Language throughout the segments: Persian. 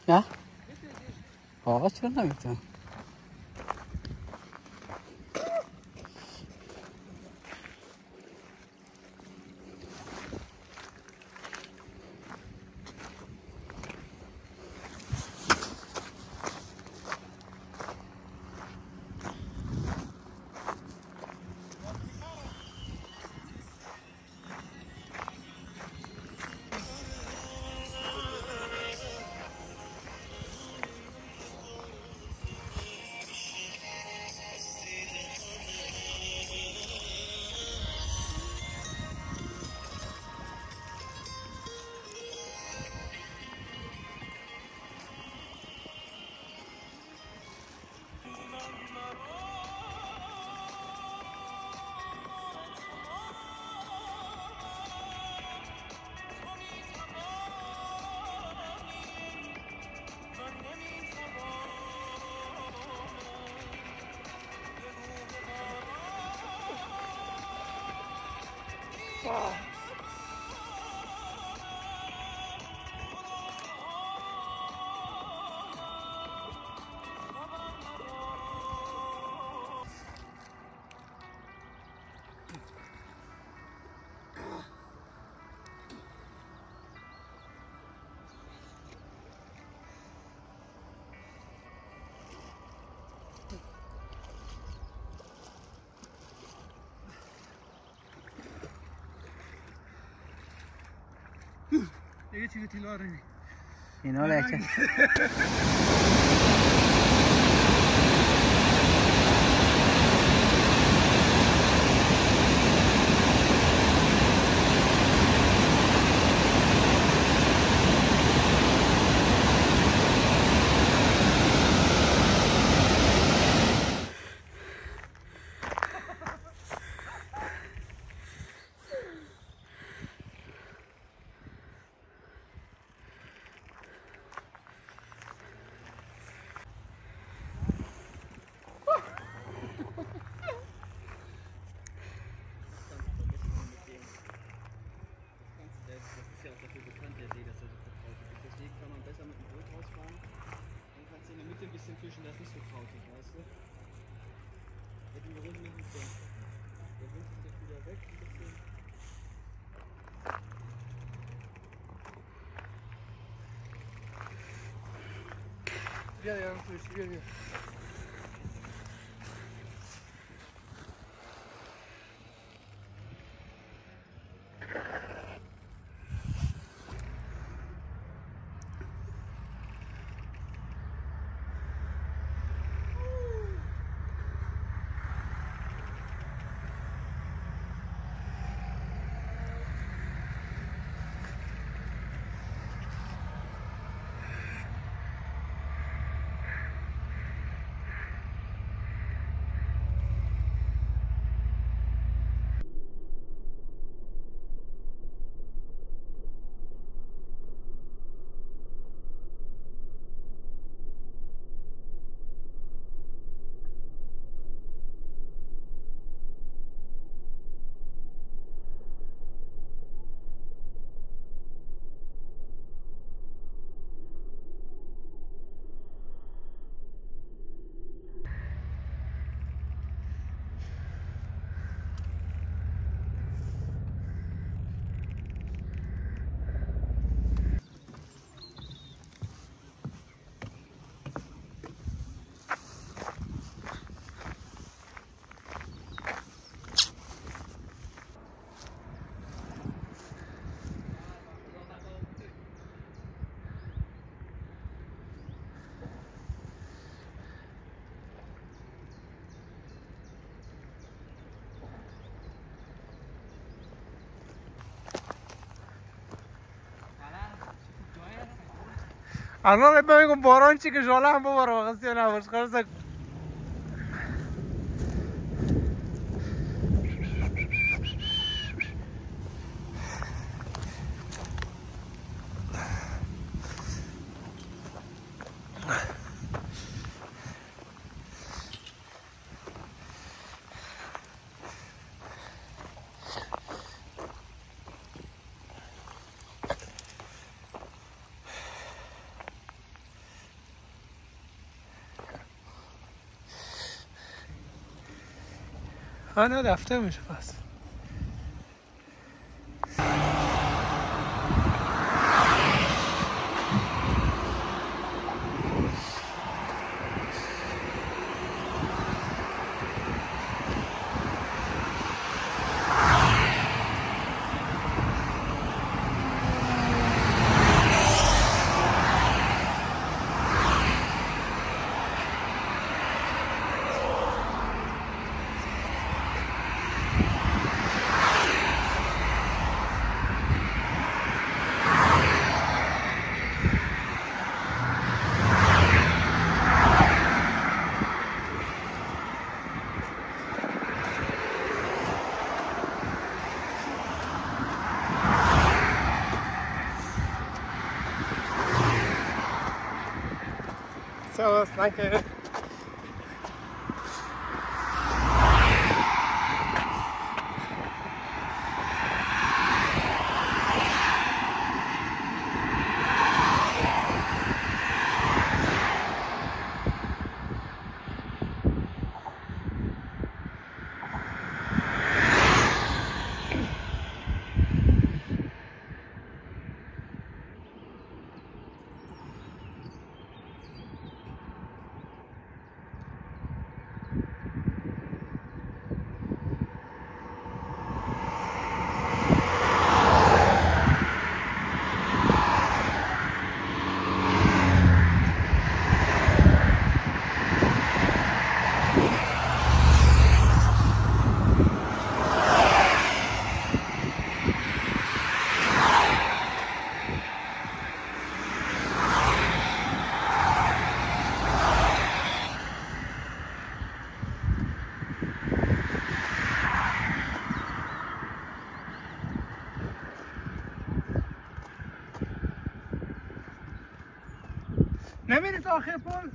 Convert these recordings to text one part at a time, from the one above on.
نه؟ آقا چرا نمیتونم؟ دیگه چیزی تیلا رمی اینا لکه Fischen, das nicht so krautig, weißt du? Mit dem Rücken mit dem Sinn. Der Wind ist jetzt wieder weg, ein bisschen. Ja, natürlich, الان میگم باران چی که جاله هم بباره واقعا نباش خلاص نه دفتر میشه پس. Servus, danke. نمیری تا آخر پل؟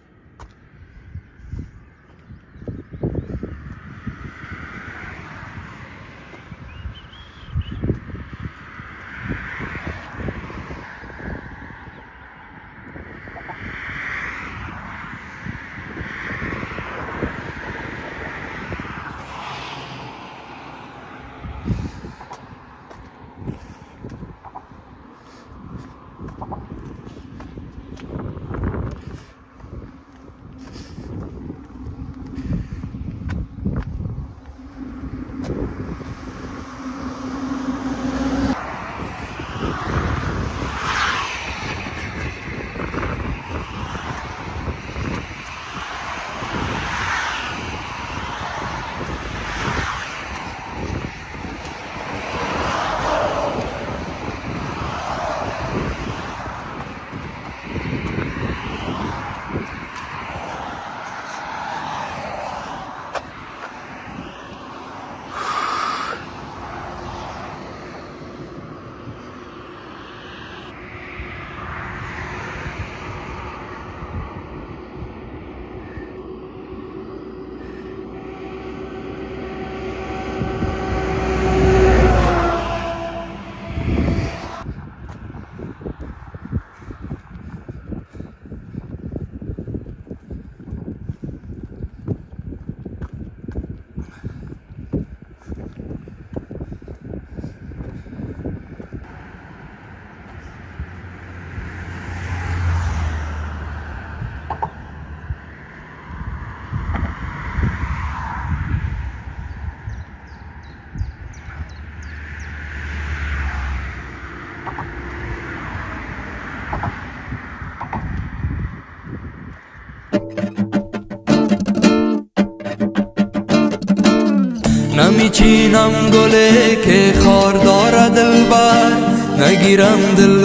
نمیچینم گله که خار داره دلبر، نگیرم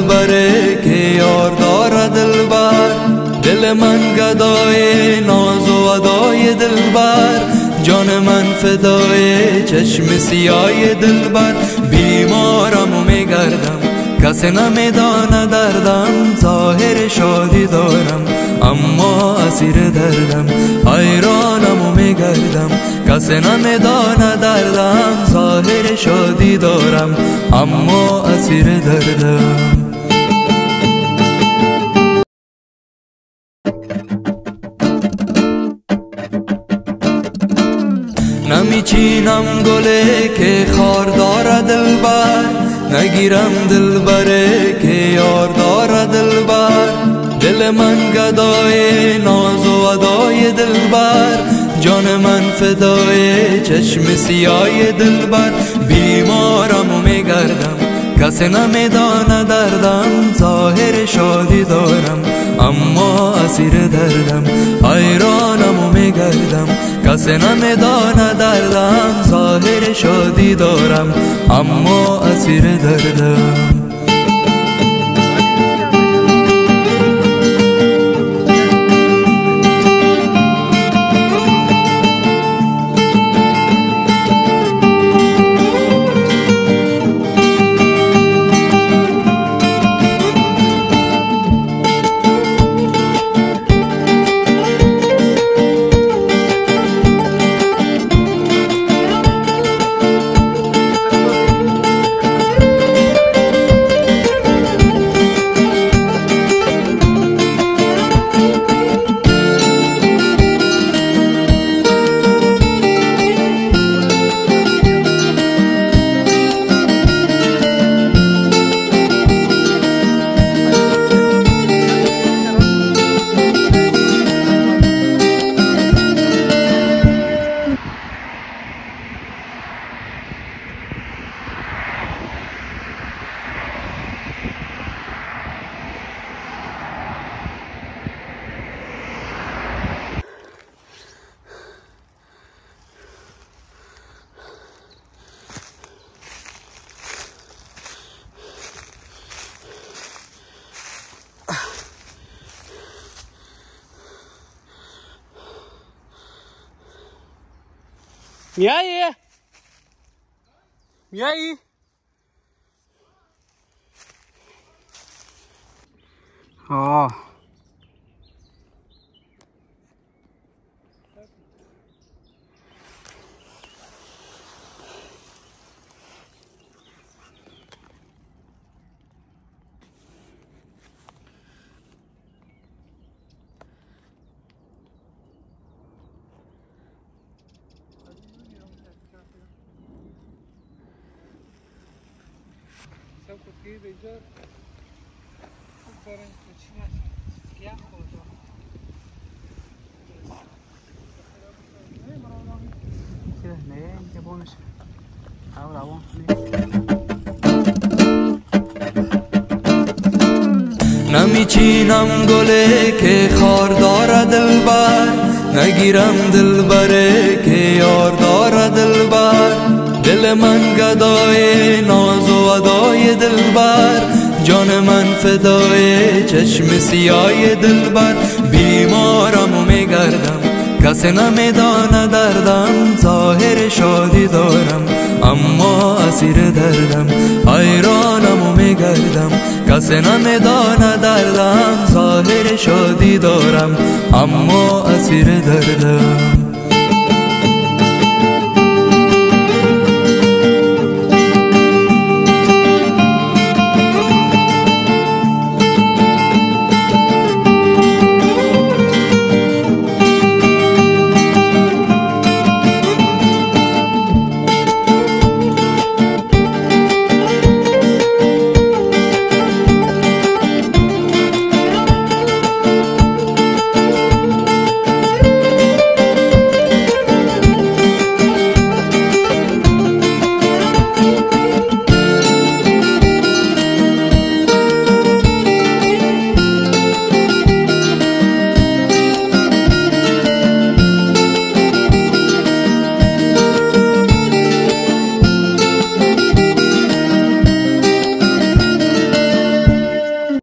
دلبره که یار داره دلبر. دل من گدای ناز و ادای دلبر، جان من فدای چشم سیای دلبر. بیمارم و میگردم کسی نمیدانه دردم، ظاهر شادی دارم اما اسیر دردم. حیرانم و میگردم کسی نمیدانه دردم، ظاهر شادی دارم اما اسیر دردم. نمیچینم گله که خار داره دلبر، نگیرم دلبره که یار داره دلبر. دل من گدای ناز و ادای دلبر، جان من فدای چشم سیای دلبر. بیمارم و میگردم کسی نمیدانه دردم، ظاهر شادی دارم اما اسیر دردم. حیرانم و میگردم کسی نمیدانه دردم، ظاهر شادی دارم اما اسیر دردم. میایی؟ میایی؟ نمیچینم گله که خار داره دلبر، نگیرم دلبره که یار داره دلبر. دل من گدای ناز و ادای دلبر، جان من فدای چشم سیای دلبر. بیمارم و میگردم کسی نمیدانه دردم، ظاهر شادی دارم اما اسیر دردم. حیرانم و میگردم کسی نمیدانه دردم، ظاهر شادی دارم اما اسیر دردم.